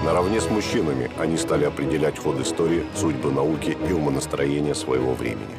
Наравне с мужчинами они стали определять ход истории, судьбы науки и умонастроения своего времени.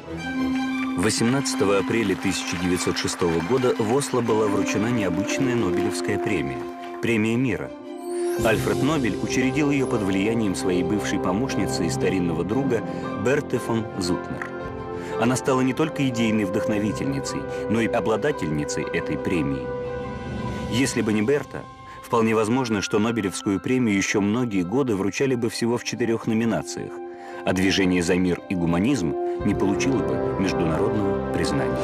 18 апреля 1906 года в Осло была вручена необычная Нобелевская премия – премия мира. Альфред Нобель учредил ее под влиянием своей бывшей помощницы и старинного друга Берты фон Зутнер. Она стала не только идейной вдохновительницей, но и обладательницей этой премии. Если бы не Берта, вполне возможно, что Нобелевскую премию еще многие годы вручали бы всего в 4 номинациях, а движение за мир и гуманизм не получило бы международного признания.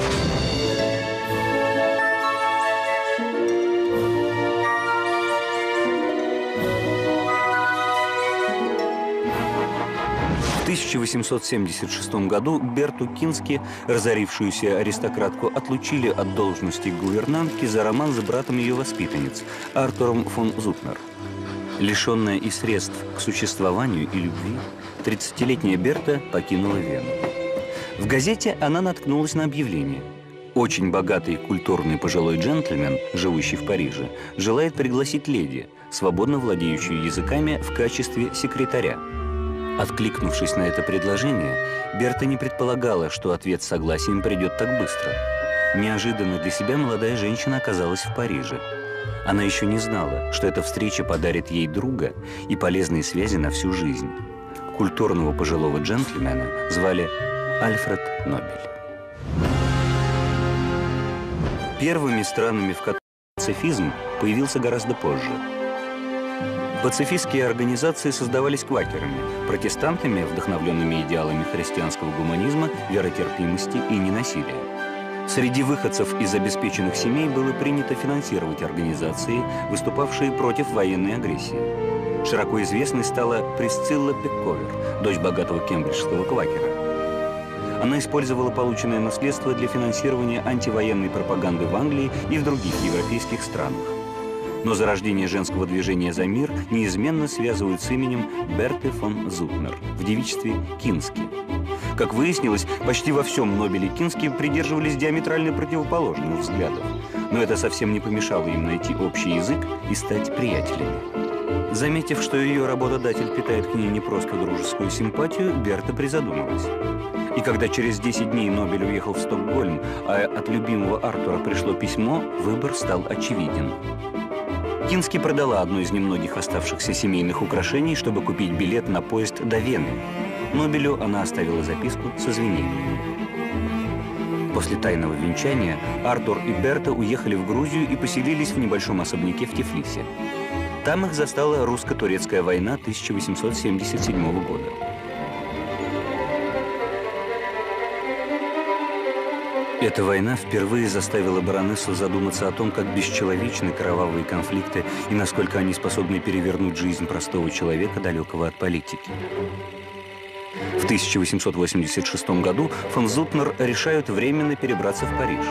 В 1876 году Берту Кински, разорившуюся аристократку, отлучили от должности гувернантки за роман с братом ее воспитанниц, Артуром фон Зутнер. Лишенная и средств к существованию и любви, 30-летняя Берта покинула Вену. В газете она наткнулась на объявление. Очень богатый культурный пожилой джентльмен, живущий в Париже, желает пригласить леди, свободно владеющую языками, в качестве секретаря. Откликнувшись на это предложение, Берта не предполагала, что ответ с согласием придет так быстро. Неожиданно для себя молодая женщина оказалась в Париже. Она еще не знала, что эта встреча подарит ей друга и полезные связи на всю жизнь. Культурного пожилого джентльмена звали Альфред Нобель. Первыми странами, в которых пацифизм появился гораздо позже. Пацифистские организации создавались квакерами, протестантами, вдохновленными идеалами христианского гуманизма, веротерпимости и ненасилия. Среди выходцев из обеспеченных семей было принято финансировать организации, выступавшие против военной агрессии. Широко известной стала Присцилла Пекковер, дочь богатого кембриджского квакера. Она использовала полученное наследство для финансирования антивоенной пропаганды в Англии и в других европейских странах. Но зарождение женского движения за мир неизменно связывают с именем Берты фон Зутнер, в девичестве Кински. Как выяснилось, почти во всем Нобеле Кински придерживались диаметрально противоположных взглядов, но это совсем не помешало им найти общий язык и стать приятелями. Заметив, что ее работодатель питает к ней не просто дружескую симпатию, Берта призадумалась. И когда через 10 дней Нобель уехал в Стокгольм, а от любимого Артура пришло письмо, выбор стал очевиден. Кински продала одно из немногих оставшихся семейных украшений, чтобы купить билет на поезд до Вены. Нобелю она оставила записку с извинениями. После тайного венчания Артур и Берта уехали в Грузию и поселились в небольшом особняке в Тифлисе. Там их застала русско-турецкая война 1877 года. Эта война впервые заставила баронессу задуматься о том, как бесчеловечны кровавые конфликты и насколько они способны перевернуть жизнь простого человека, далекого от политики. В 1886 году фон Зутнер решают временно перебраться в Париж.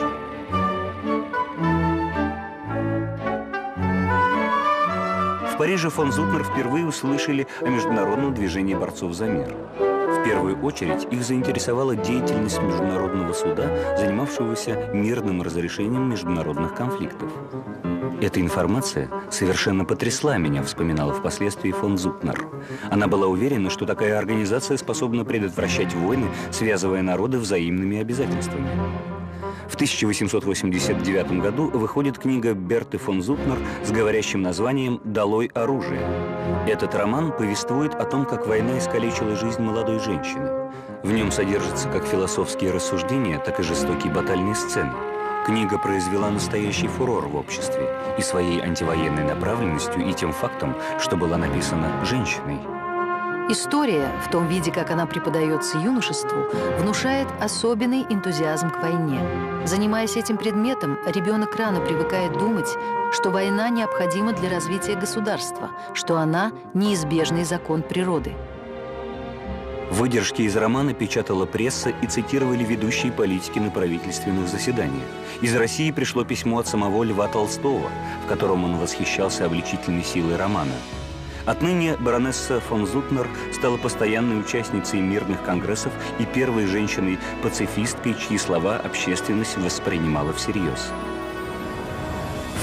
В Париже фон Зутнер впервые услышали о международном движении борцов за мир. В первую очередь их заинтересовала деятельность Международного суда, занимавшегося мирным разрешением международных конфликтов. Эта информация совершенно потрясла меня, вспоминала впоследствии фон Зутнер. Она была уверена, что такая организация способна предотвращать войны, связывая народы взаимными обязательствами. В 1889 году выходит книга Берты фон Зутнер с говорящим названием «Долой оружие». Этот роман повествует о том, как война искалечила жизнь молодой женщины. В нем содержатся как философские рассуждения, так и жестокие батальные сцены. Книга произвела настоящий фурор в обществе и своей антивоенной направленностью, и тем фактом, что была написана женщиной. История, в том виде, как она преподается юношеству, внушает особенный энтузиазм к войне. Занимаясь этим предметом, ребенок рано привыкает думать, что война необходима для развития государства, что она – неизбежный закон природы. Выдержки из романа печатала пресса и цитировали ведущие политики на правительственных заседаниях. Из России пришло письмо от самого Льва Толстого, в котором он восхищался обличительной силой романа. Отныне баронесса фон Зутнер стала постоянной участницей мирных конгрессов и первой женщиной-пацифисткой, чьи слова общественность воспринимала всерьез. В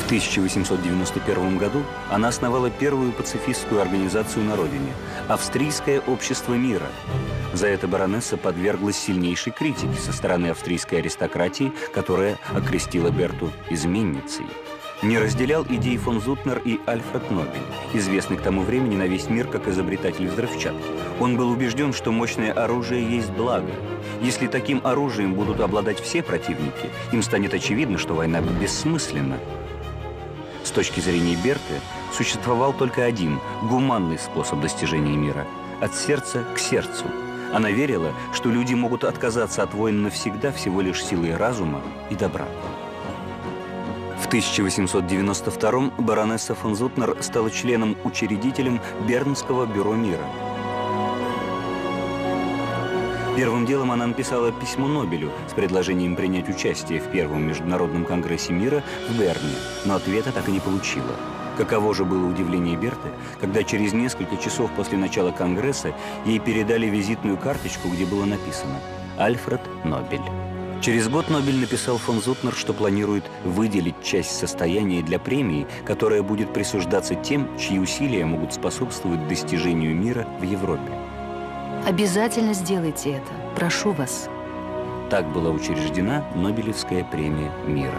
В 1891 году она основала первую пацифистскую организацию на родине – Австрийское общество мира. За это баронесса подверглась сильнейшей критике со стороны австрийской аристократии, которая окрестила Берту изменницей. Не разделял идей фон Зутнер и Альфред Нобель, известный к тому времени на весь мир как изобретатель взрывчатки. Он был убежден, что мощное оружие есть благо. Если таким оружием будут обладать все противники, им станет очевидно, что война бессмысленна. С точки зрения Берты существовал только один гуманный способ достижения мира – от сердца к сердцу. Она верила, что люди могут отказаться от войн навсегда всего лишь силой разума и добра. В 1892 баронесса фон Зутнер стала членом-учредителем Бернского бюро мира. Первым делом она написала письмо Нобелю с предложением принять участие в Первом международном конгрессе мира в Берне, но ответа так и не получила. Каково же было удивление Берты, когда через несколько часов после начала конгресса ей передали визитную карточку, где было написано «Альфред Нобель». Через год Нобель написал фон Зутнер, что планирует выделить часть состояния для премии, которая будет присуждаться тем, чьи усилия могут способствовать достижению мира в Европе. Обязательно сделайте это. Прошу вас. Так была учреждена Нобелевская премия мира.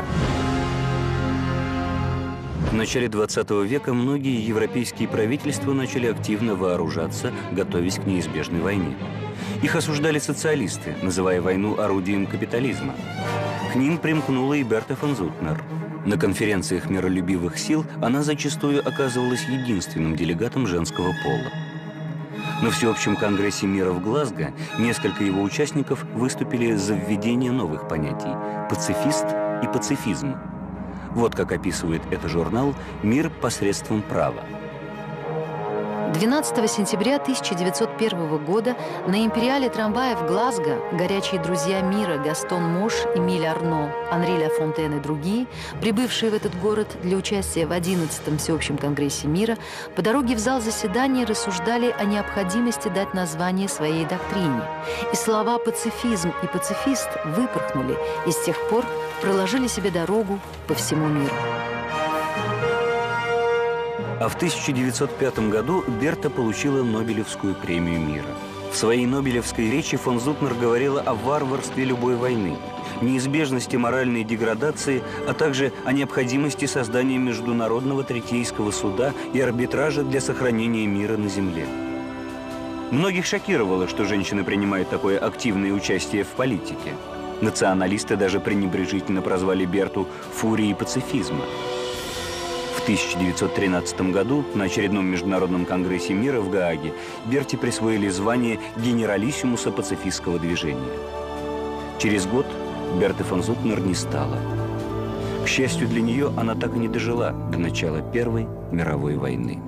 В начале 20 века многие европейские правительства начали активно вооружаться, готовясь к неизбежной войне. Их осуждали социалисты, называя войну орудием капитализма. К ним примкнула и Берта фон Зутнер. На конференциях миролюбивых сил она зачастую оказывалась единственным делегатом женского пола. На Всеобщем конгрессе мира в Глазго несколько его участников выступили за введение новых понятий – пацифист и пацифизм. Вот как описывает это журнал «Мир посредством права». 12 сентября 1901 года на империале трамвая в Глазго горячие друзья мира Гастон Мош, Эмиль Арно, Анри Ля Фонтен и другие, прибывшие в этот город для участия в 11-м Всеобщем конгрессе мира, по дороге в зал заседания рассуждали о необходимости дать название своей доктрине. И слова «пацифизм» и «пацифист» выпорхнули и с тех пор проложили себе дорогу по всему миру. А в 1905 году Берта получила Нобелевскую премию мира. В своей Нобелевской речи фон Зутнер говорила о варварстве любой войны, неизбежности моральной деградации, а также о необходимости создания международного третейского суда и арбитража для сохранения мира на Земле. Многих шокировало, что женщины принимают такое активное участие в политике. Националисты даже пренебрежительно прозвали Берту «фурией пацифизма». В 1913 году на очередном международном конгрессе мира в Гааге Берте присвоили звание генералиссимуса пацифистского движения. Через год Берты фон Зутнер не стало. К счастью для нее, она так и не дожила до начала Первой мировой войны.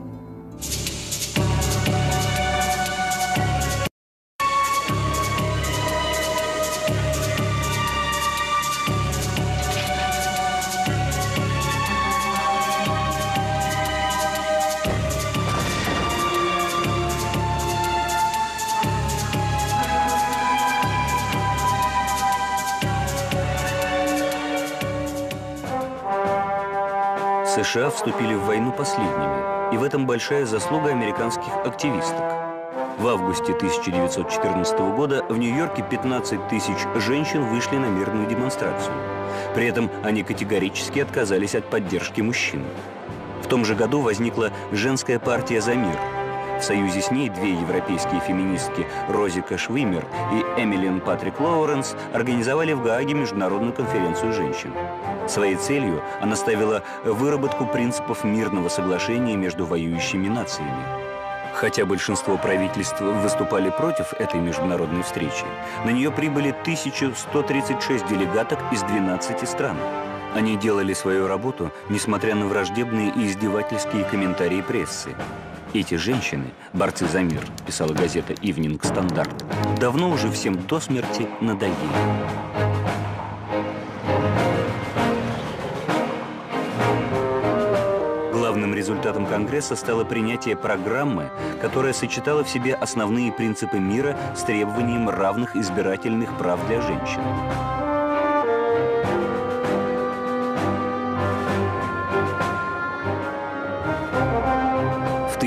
США вступили в войну последними, и в этом большая заслуга американских активисток. В августе 1914 года в Нью-Йорке 15 тысяч женщин вышли на мирную демонстрацию. При этом они категорически отказались от поддержки мужчин. В том же году возникла «Женская партия за мир». В союзе с ней две европейские феминистки Розика Швимер и Эмилиан Патрик Лоуренс организовали в Гааге международную конференцию женщин. Своей целью она ставила выработку принципов мирного соглашения между воюющими нациями. Хотя большинство правительств выступали против этой международной встречи, на нее прибыли 1136 делегаток из 12 стран. Они делали свою работу, несмотря на враждебные и издевательские комментарии прессы. Эти женщины, борцы за мир, писала газета «Ивнинг Стандарт», давно уже всем до смерти надоели. Главным результатом Конгресса стало принятие программы, которая сочетала в себе основные принципы мира с требованием равных избирательных прав для женщин.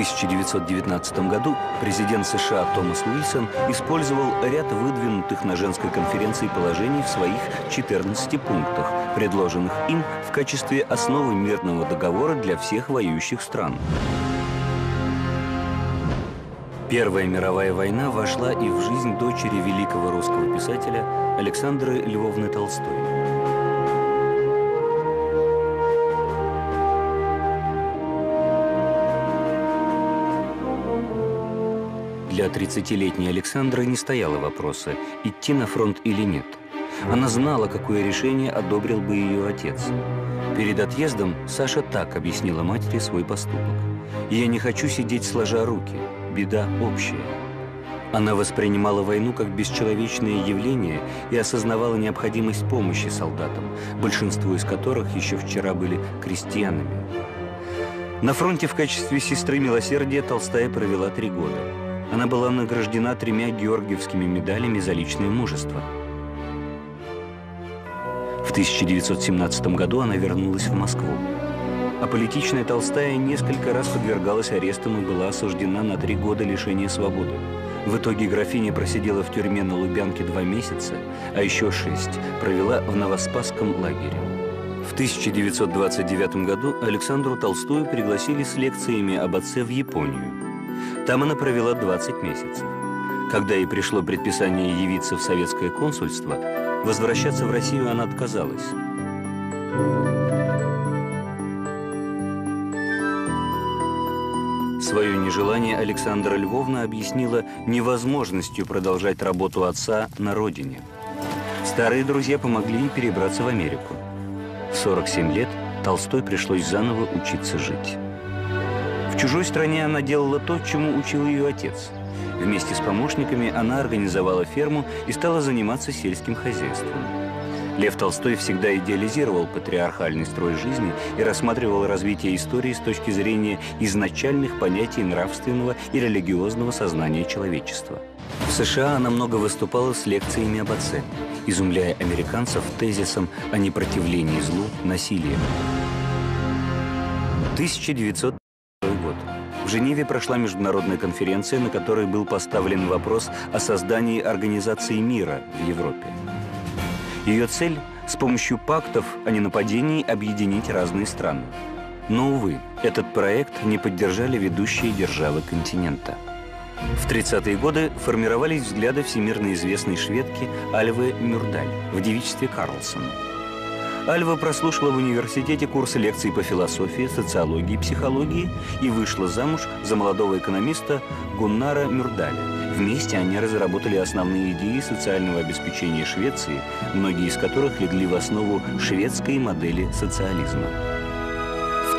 1919 году президент США Томас Уилсон использовал ряд выдвинутых на женской конференции положений в своих 14 пунктах, предложенных им в качестве основы мирного договора для всех воюющих стран. Первая мировая война вошла и в жизнь дочери великого русского писателя Александры Львовны Толстой. Для 30-летней Александры не стояло вопроса, идти на фронт или нет. Она знала, какое решение одобрил бы ее отец. Перед отъездом Саша так объяснила матери свой поступок. «Я не хочу сидеть сложа руки. Беда общая». Она воспринимала войну как бесчеловечное явление и осознавала необходимость помощи солдатам, большинство из которых еще вчера были крестьянами. На фронте в качестве сестры милосердия Толстая провела 3 года. Она была награждена 3 георгиевскими медалями за личное мужество. В 1917 году она вернулась в Москву. Аполитичная Толстая несколько раз подвергалась арестам и была осуждена на 3 года лишения свободы. В итоге графиня просидела в тюрьме на Лубянке 2 месяца, а еще 6 провела в Новоспасском лагере. В 1929 году Александру Толстую пригласили с лекциями об отце в Японию. Там она провела 20 месяцев. Когда ей пришло предписание явиться в советское консульство, возвращаться в Россию она отказалась. Свое нежелание Александра Львовна объяснила невозможностью продолжать работу отца на родине. Старые друзья помогли ей перебраться в Америку. В 47 лет Толстой пришлось заново учиться жить. В чужой стране она делала то, чему учил ее отец. Вместе с помощниками она организовала ферму и стала заниматься сельским хозяйством. Лев Толстой всегда идеализировал патриархальный строй жизни и рассматривал развитие истории с точки зрения изначальных понятий нравственного и религиозного сознания человечества. В США она много выступала с лекциями об отце, изумляя американцев тезисом о непротивлении злу насилием. 1900 год. В Женеве прошла международная конференция, на которой был поставлен вопрос о создании Организации мира в Европе. Ее цель – с помощью пактов о ненападении объединить разные страны. Но, увы, этот проект не поддержали ведущие державы континента. В 30-е годы формировались взгляды всемирно известной шведки Альвы Мюрдаль в девичестве Карлсон. Альва прослушала в университете курсы лекций по философии, социологии и психологии и вышла замуж за молодого экономиста Гуннара Мюрдаля. Вместе они разработали основные идеи социального обеспечения Швеции, многие из которых легли в основу шведской модели социализма. В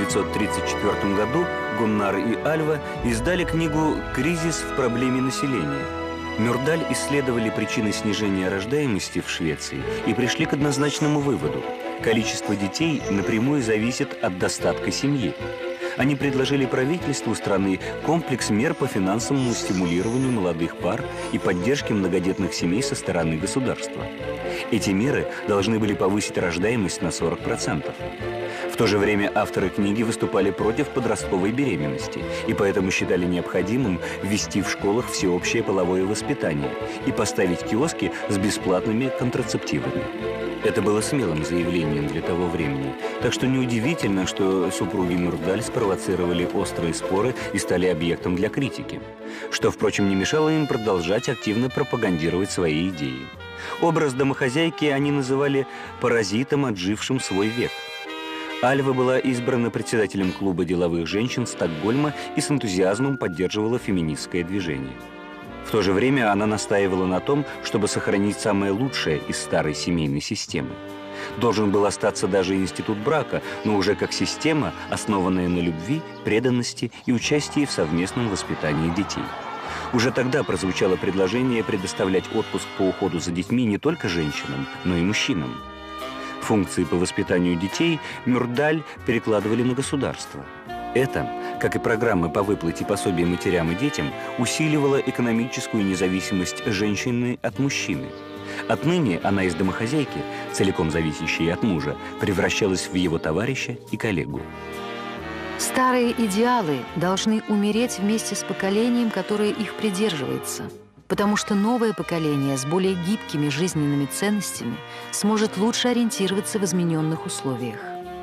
1934 году Гуннар и Альва издали книгу «Кризис в проблеме населения». Мюрдаль исследовали причины снижения рождаемости в Швеции и пришли к однозначному выводу – количество детей напрямую зависит от достатка семьи. Они предложили правительству страны комплекс мер по финансовому стимулированию молодых пар и поддержке многодетных семей со стороны государства. Эти меры должны были повысить рождаемость на 40%. В то же время авторы книги выступали против подростковой беременности и поэтому считали необходимым ввести в школах всеобщее половое воспитание и поставить киоски с бесплатными контрацептивами. Это было смелым заявлением для того времени, так что неудивительно, что супруги Мюрдаль спровоцировали острые споры и стали объектом для критики, что, впрочем, не мешало им продолжать активно пропагандировать свои идеи. Образ домохозяйки они называли «паразитом, отжившим свой век». Альва была избрана председателем клуба деловых женщин Стокгольма и с энтузиазмом поддерживала феминистское движение. В то же время она настаивала на том, чтобы сохранить самое лучшее из старой семейной системы. Должен был остаться даже институт брака, но уже как система, основанная на любви, преданности и участии в совместном воспитании детей. Уже тогда прозвучало предложение предоставлять отпуск по уходу за детьми не только женщинам, но и мужчинам. Функции по воспитанию детей Мюрдаль перекладывали на государство. Это, как и программы по выплате пособий матерям и детям, усиливало экономическую независимость женщины от мужчины. Отныне она из домохозяйки, целиком зависящей от мужа, превращалась в его товарища и коллегу. Старые идеалы должны умереть вместе с поколением, которое их придерживается, потому что новое поколение с более гибкими жизненными ценностями сможет лучше ориентироваться в измененных условиях.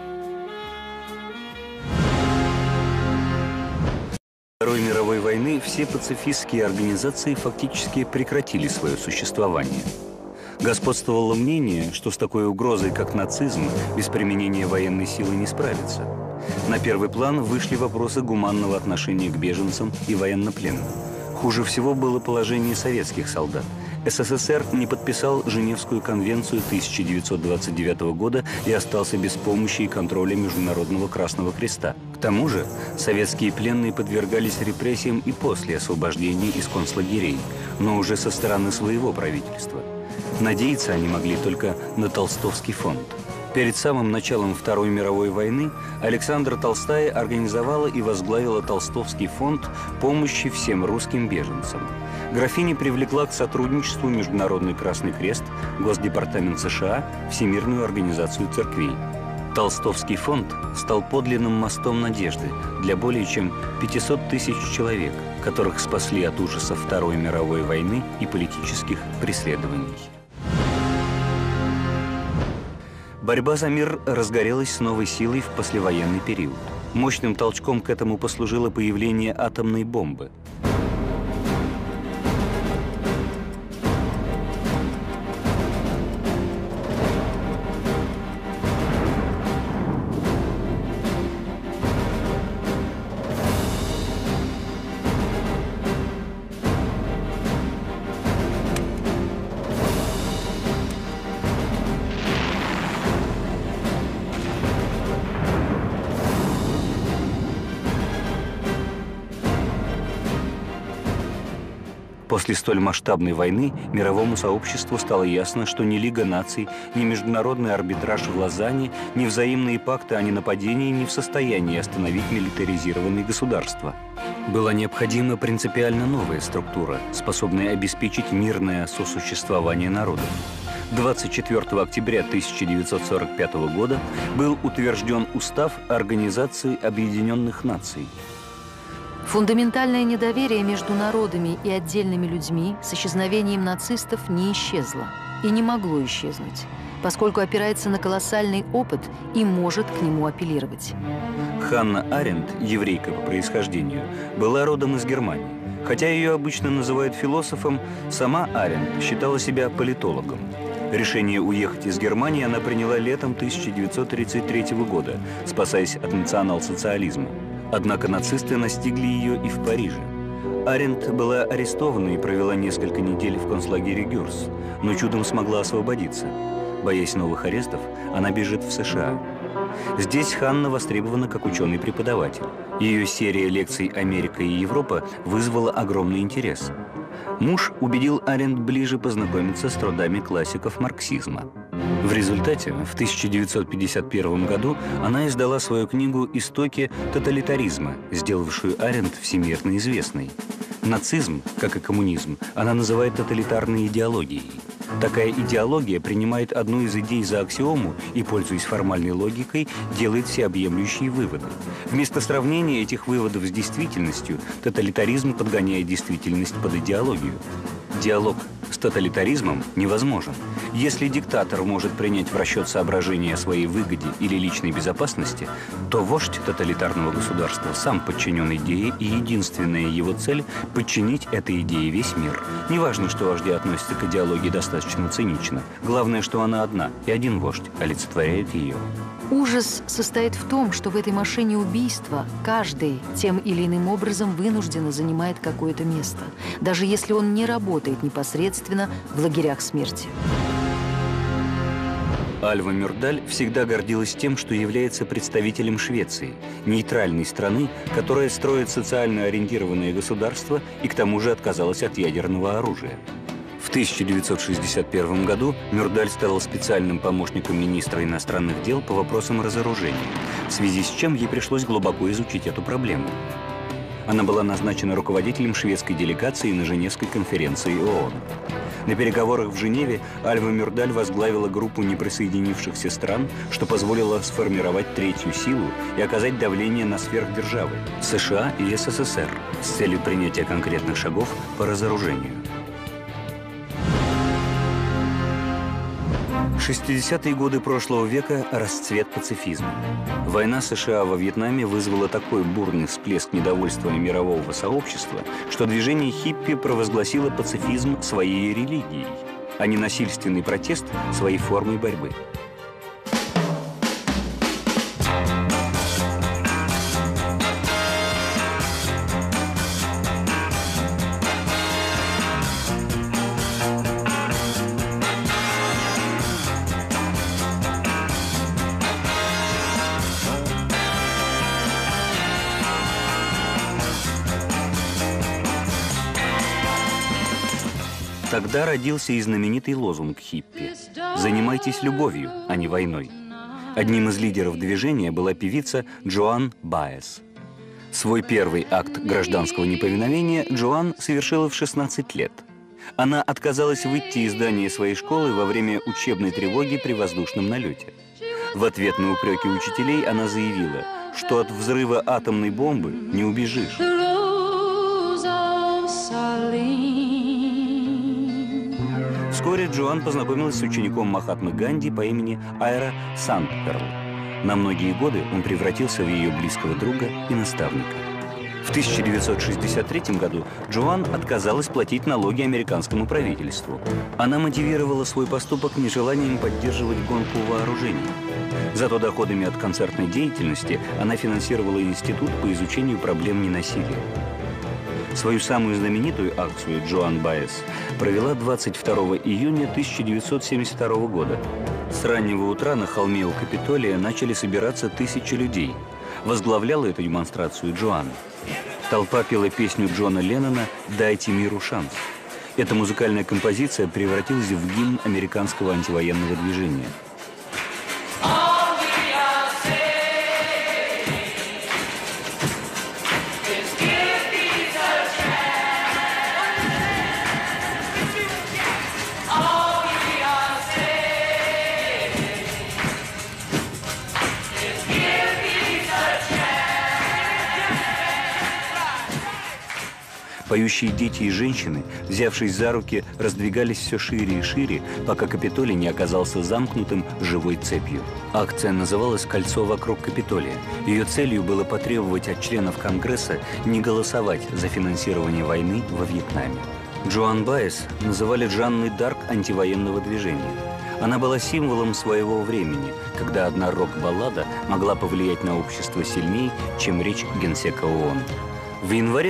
Второй мировой войны все пацифистские организации фактически прекратили свое существование. Господствовало мнение, что с такой угрозой, как нацизм, без применения военной силы не справиться. На первый план вышли вопросы гуманного отношения к беженцам и военнопленным. Хуже всего было положение советских солдат. СССР не подписал Женевскую конвенцию 1929 года и остался без помощи и контроля Международного Красного Креста. К тому же советские пленные подвергались репрессиям и после освобождения из концлагерей, но уже со стороны своего правительства. Надеяться они могли только на Толстовский фонд. Перед самым началом Второй мировой войны Александра Толстая организовала и возглавила Толстовский фонд помощи всем русским беженцам. Графиня привлекла к сотрудничеству Международный Красный Крест, Госдепартамент США, Всемирную организацию церквей. Толстовский фонд стал подлинным мостом надежды для более чем 500 тысяч человек, которых спасли от ужасов Второй мировой войны и политических преследований. Борьба за мир разгорелась с новой силой в послевоенный период. Мощным толчком к этому послужило появление атомной бомбы. После столь масштабной войны мировому сообществу стало ясно, что ни Лига наций, ни международный арбитраж в Лозанне, ни взаимные пакты о ненападении не в состоянии остановить милитаризированные государства. Была необходима принципиально новая структура, способная обеспечить мирное сосуществование народов. 24 октября 1945 года был утвержден Устав Организации Объединенных Наций. Фундаментальное недоверие между народами и отдельными людьми с исчезновением нацистов не исчезло и не могло исчезнуть, поскольку опирается на колоссальный опыт и может к нему апеллировать. Ханна Аренд, еврейка по происхождению, была родом из Германии. Хотя ее обычно называют философом, сама Аренд считала себя политологом. Решение уехать из Германии она приняла летом 1933 года, спасаясь от национал-социализма. Однако нацисты настигли ее и в Париже. Аренд была арестована и провела несколько недель в концлагере Гюрс, но чудом смогла освободиться. Боясь новых арестов, она бежит в США. Здесь Ханна востребована как ученый-преподаватель. Ее серия лекций «Америка и Европа» вызвала огромный интерес. Муж убедил Аренд ближе познакомиться с трудами классиков марксизма. В результате в 1951 году она издала свою книгу «Истоки тоталитаризма», сделавшую Аренд всемирно известной. Нацизм, как и коммунизм, она называет тоталитарной идеологией. Такая идеология принимает одну из идей за аксиому и, пользуясь формальной логикой, делает всеобъемлющие выводы. Вместо сравнения этих выводов с действительностью, тоталитаризм подгоняет действительность под идеологию. Диалог с тоталитаризмом невозможен. Если диктатор может принять в расчет соображения о своей выгоде или личной безопасности, то вождь тоталитарного государства сам подчинен идее, и единственная его цель – подчинить этой идее весь мир. Неважно, что вожди относятся к идеологии достаточно цинично. Главное, что она одна, и один вождь олицетворяет ее. Ужас состоит в том, что в этой машине убийства каждый тем или иным образом вынужденно занимает какое-то место, даже если он не работает непосредственно в лагерях смерти. Альва Мюрдаль всегда гордилась тем, что является представителем Швеции, нейтральной страны, которая строит социально ориентированное государство и к тому же отказалась от ядерного оружия. В 1961 году Мюрдаль стала специальным помощником министра иностранных дел по вопросам разоружения, в связи с чем ей пришлось глубоко изучить эту проблему. Она была назначена руководителем шведской делегации на Женевской конференции ООН. На переговорах в Женеве Альва Мюрдаль возглавила группу неприсоединившихся стран, что позволило сформировать третью силу и оказать давление на сверхдержавы – США и СССР с целью принятия конкретных шагов по разоружению. 60-е годы прошлого века – расцвет пацифизма. Война США во Вьетнаме вызвала такой бурный всплеск недовольства мирового сообщества, что движение хиппи провозгласило пацифизм своей религией, а ненасильственный протест – своей формой борьбы. Тогда родился и знаменитый лозунг хиппи «Занимайтесь любовью, а не войной». Одним из лидеров движения была певица Джоан Баэс. Свой первый акт гражданского неповиновения Джоан совершила в 16 лет. Она отказалась выйти из здания своей школы во время учебной тревоги при воздушном налете. В ответ на упреки учителей она заявила, что от взрыва атомной бомбы не убежишь. Вскоре Джоан познакомилась с учеником Махатмы Ганди по имени Айра Сандперл. На многие годы он превратился в ее близкого друга и наставника. В 1963 году Джоан отказалась платить налоги американскому правительству. Она мотивировала свой поступок нежеланием поддерживать гонку вооружений. Зато доходами от концертной деятельности она финансировала институт по изучению проблем ненасилия. Свою самую знаменитую акцию Джоан Баэс провела 22 июня 1972 года. С раннего утра на холме у Капитолия начали собираться тысячи людей. Возглавляла эту демонстрацию Джоан. Толпа пела песню Джона Леннона «Дайте миру шанс». Эта музыкальная композиция превратилась в гимн американского антивоенного движения. Поющие дети и женщины, взявшись за руки, раздвигались все шире и шире, пока Капитолий не оказался замкнутым живой цепью. Акция называлась «Кольцо вокруг Капитолия». Ее целью было потребовать от членов Конгресса не голосовать за финансирование войны во Вьетнаме. Джоан Баэс называли Жанной Дарк антивоенного движения. Она была символом своего времени, когда одна рок-баллада могла повлиять на общество сильнее, чем речь генсека ООН. В январе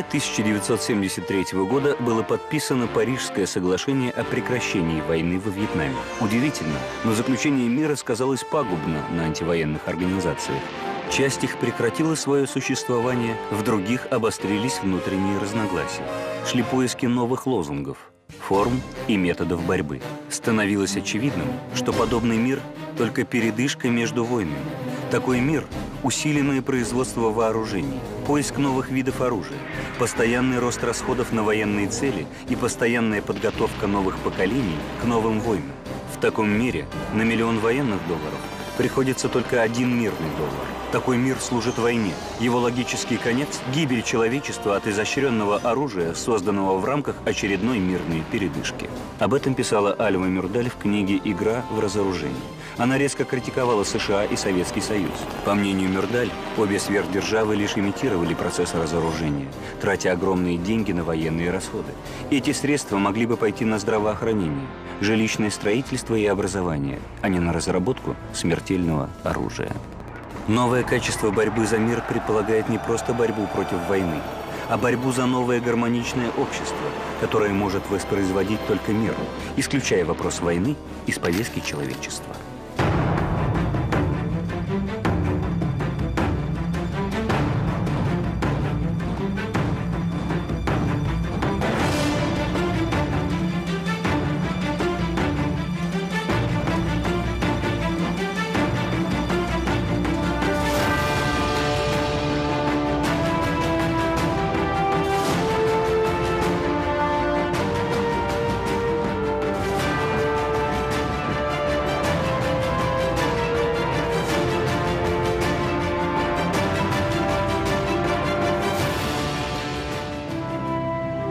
1973 года было подписано Парижское соглашение о прекращении войны во Вьетнаме. Удивительно, но заключение мира сказалось пагубно на антивоенных организациях. Часть их прекратила свое существование, в других обострились внутренние разногласия. Шли поиски новых лозунгов, форм и методов борьбы. Становилось очевидным, что подобный мир – только передышка между войнами. Такой мир – усиленное производство вооружений, поиск новых видов оружия, постоянный рост расходов на военные цели и постоянная подготовка новых поколений к новым войнам. В таком мире на миллион военных долларов приходится только один мирный доллар. Такой мир служит войне. Его логический конец – гибель человечества от изощренного оружия, созданного в рамках очередной мирной передышки. Об этом писала Альва Мюрдаль в книге «Игра в разоружении». Она резко критиковала США и Советский Союз. По мнению Мюрдаль, обе сверхдержавы лишь имитировали процесс разоружения, тратя огромные деньги на военные расходы. Эти средства могли бы пойти на здравоохранение, жилищное строительство и образование, а не на разработку смертельного оружия. Новое качество борьбы за мир предполагает не просто борьбу против войны, а борьбу за новое гармоничное общество, которое может воспроизводить только мир, исключая вопрос войны из повестки человечества.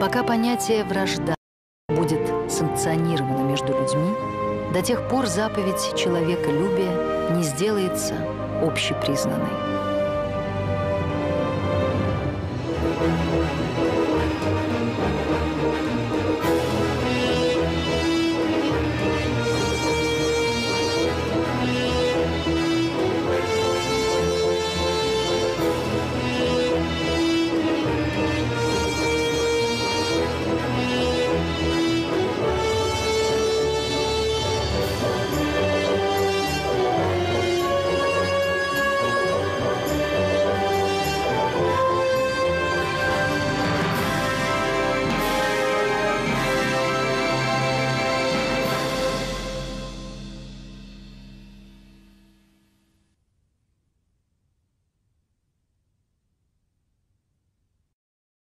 Пока понятие «вражда» будет санкционировано между людьми, до тех пор заповедь человеколюбия не сделается общепризнанной.